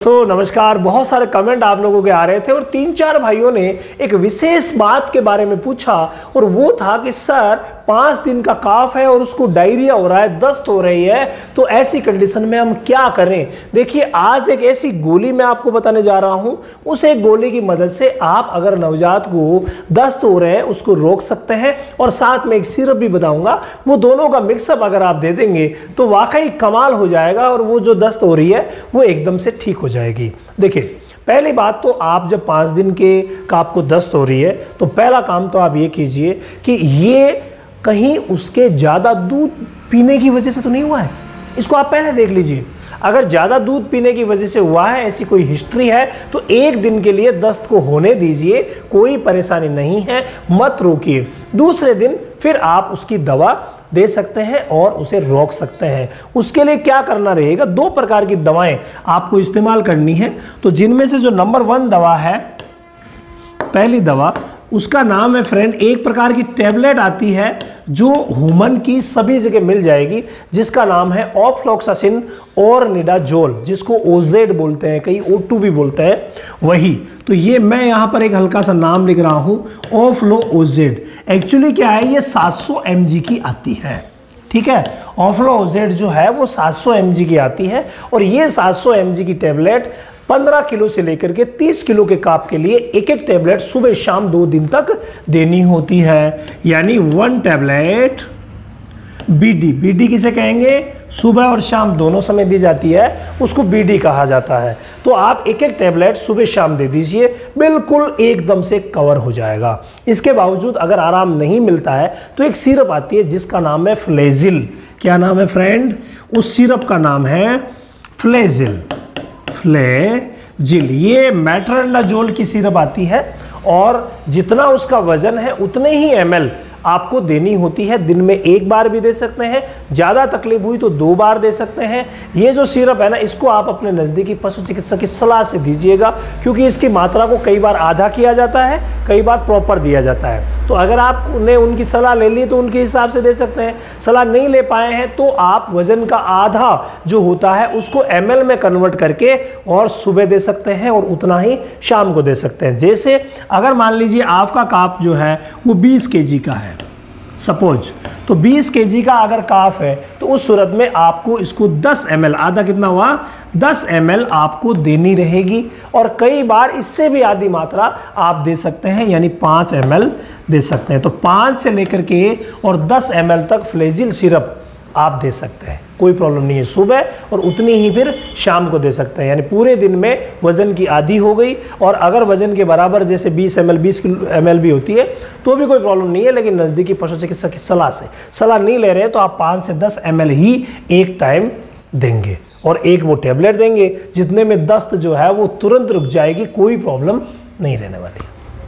नमस्कार। बहुत सारे कमेंट आप लोगों के आ रहे थे और 3-4 भाइयों ने एक विशेष बात के बारे में पूछा और वो था कि सर 5 दिन का काफ है और उसको डायरिया हो रहा है, दस्त हो रही है, तो ऐसी कंडीशन में हम क्या करें। देखिए, आज एक ऐसी गोली मैं आपको बताने जा रहा हूं। उस एक गोली की मदद से आप अगर नवजात को दस्त हो रहे हैं उसको रोक सकते हैं और साथ में एक सिरप भी बताऊंगा। वो दोनों का मिक्सअप अगर आप दे देंगे तो वाकई कमाल हो जाएगा और वो जो दस्त हो रही है वो एकदम से ठीक हो जाएगी। देखिए, पहली बात तो आप जब 5 दिन के का आपको दस्त हो रही है तो पहला काम तो आप ये कीजिए कि ये कहीं उसके ज़्यादा दूध पीने की वजह से तो नहीं हुआ है। इसको आप पहले देख लीजिए। अगर ज़्यादा दूध पीने की वजह से हुआ है, ऐसी कोई हिस्ट्री है, तो 1 दिन के लिए दस्त को होने दीजिए, कोई परेशानी नहीं है, मत रोकिए। दूसरे दिन फिर आप उसकी दवा दे सकते हैं और उसे रोक सकते हैं। उसके लिए क्या करना रहेगा, 2 प्रकार की दवाएं आपको इस्तेमाल करनी है। तो जिनमें से जो नंबर 1 दवा है, पहली दवा, उसका नाम है फ्रेंड, एक प्रकार की टैबलेट आती है जो ह्यूमन की सभी जगह मिल जाएगी, जिसका नाम है ऑफ्लॉक्सासिन और निडाजोल, जिसको ओजेड बोलते हैं, कई O2 भी बोलते हैं वही। तो ये मैं यहाँ पर एक हल्का सा नाम लिख रहा हूँ, ऑफ्लो ओजेड। एक्चुअली क्या है, ये 700 mg की आती है, ठीक है। ऑफ्लो ओजेड जो है वो 700 mg की आती है और ये 700 mg की टैबलेट 15 किलो से लेकर के 30 किलो के काप के लिए एक टैबलेट सुबह शाम 2 दिन तक देनी होती है। यानी 1 टैबलेट बीडी किसे कहेंगे, सुबह और शाम दोनों समय दी जाती है, उसको बीडी कहा जाता है। तो आप एक टैबलेट सुबह शाम दे दीजिए, बिल्कुल एकदम से कवर हो जाएगा। इसके बावजूद अगर आराम नहीं मिलता है तो एक सिरप आती है जिसका नाम है फ्लेजिल। क्या नाम है फ्रेंड, उस सिरप का नाम है फ्लेजिल। ये मेट्रोनिडाजोल की सिरप आती है और जितना उसका वजन है उतने ही ml आपको देनी होती है। दिन में 1 बार भी दे सकते हैं, ज़्यादा तकलीफ हुई तो 2 बार दे सकते हैं। ये जो सिरप है ना, इसको आप अपने नज़दीकी पशु चिकित्सक की सलाह से दीजिएगा, क्योंकि इसकी मात्रा को कई बार आधा किया जाता है, कई बार प्रॉपर दिया जाता है। तो अगर आपने उनकी सलाह ले ली तो उनके हिसाब से दे सकते हैं। सलाह नहीं ले पाए हैं तो आप वजन का आधा जो होता है उसको ml में कन्वर्ट करके और सुबह दे सकते हैं और उतना ही शाम को दे सकते हैं। जैसे अगर मान लीजिए आपका काफ जो है वो 20 kg का है सपोज, तो 20 kg का अगर काफ है तो उस सूरत में आपको इसको 10 ml, आधा कितना हुआ, 10 ml आपको देनी रहेगी और कई बार इससे भी आधी मात्रा आप दे सकते हैं, यानी 5 ml दे सकते हैं। तो 5 से लेकर के और 10 ml तक फ्लेजिल सिरप आप दे सकते हैं, कोई प्रॉब्लम नहीं है। सुबह और उतनी ही फिर शाम को दे सकते हैं, यानी पूरे दिन में वजन की आधी हो गई। और अगर वजन के बराबर जैसे 20 ml भी होती है तो भी कोई प्रॉब्लम नहीं है, लेकिन नज़दीकी पशु चिकित्सक की सलाह नहीं ले रहे हैं तो आप 5 से 10 ml ही एक टाइम देंगे और एक वो टैबलेट देंगे, जितने में दस्त जो है वो तुरंत रुक जाएगी, कोई प्रॉब्लम नहीं रहने वाली।